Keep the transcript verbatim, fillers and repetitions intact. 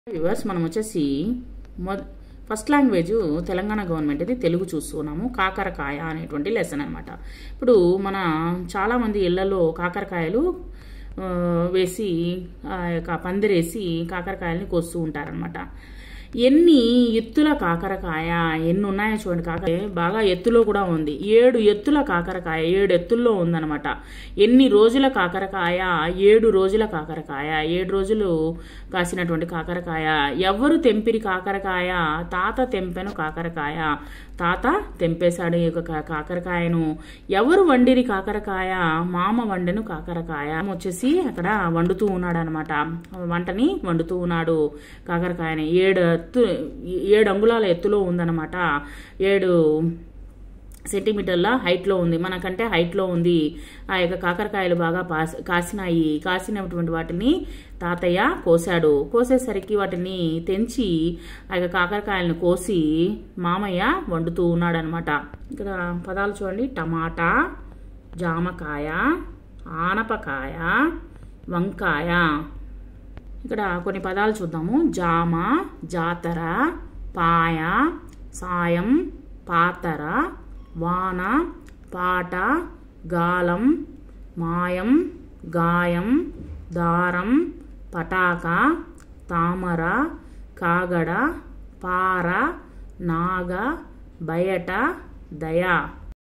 Viewers మనం వచ్చేసి మొ ఫస్ట్ లాంగ్వేజ్ తెలంగాణ గవర్నమెంట్ ఇది తెలుగు చూస్తున్నాము. కాకరకాయ అనేటువంటి లెసన్ అనమాట. ఇప్పుడు మన చాలామంది ఇళ్లలో కాకరకాయలు వేసి పందిరేసి కాకరకాయలని కోస్తూ ఉంటారనమాట. ఎన్ని ఎత్తుల కాకరకాయ ఎన్ని ఉన్నాయో చూడండి. కాకర బాగా ఎత్తులో కూడా ఉంది. ఏడు ఎత్తుల కాకరకాయ ఏడు ఎత్తుల్లో ఉందన్నమాట. ఎన్ని రోజుల కాకరకాయ ఏడు రోజుల కాకరకాయ ఏడు రోజులు కాసినటువంటి కాకరకాయ. ఎవరు తెంపిరి కాకరకాయ తాత తెంపెను కాకరకాయ. తాత తెంపేశాడు ఈ యొక్క కాకరకాయను. ఎవరు వండిరి కాకరకాయ మామ వండెను కాకరకాయ. వచ్చేసి అక్కడ వండుతూ ఉన్నాడు అనమాట. వంటని వండుతూ ఉన్నాడు కాకరకాయని. ఏడు ఎత్తు ఏడు అంగుళాల ఎత్తులో ఉందన్నమాట. ఏడు సెంటీమీటర్ల హైట్లో ఉంది. మనకంటే హైట్లో ఉంది. ఆ యొక్క కాకరకాయలు బాగా కాసినాయి. కాసినటువంటి వాటిని తాతయ్య కోసాడు. కోసేసరికి వాటిని తెంచి ఆ యొక్క కాకరకాయలను కోసి మామయ్య వండుతూ ఉన్నాడు అనమాట. ఇక్కడ పదాలు చూడండి. టమాటా, జామకాయ, ఆనపకాయ, వంకాయ. ఇక్కడ కొన్ని పదాలు చూద్దాము. జామ, జాతర, పాయ, సాయం, పాతర, వాన, పాట, గాలం, మాయం, గాయం, దారం, పటాక, తామర, కాగడ, పార, నాగ, బయట, దయ.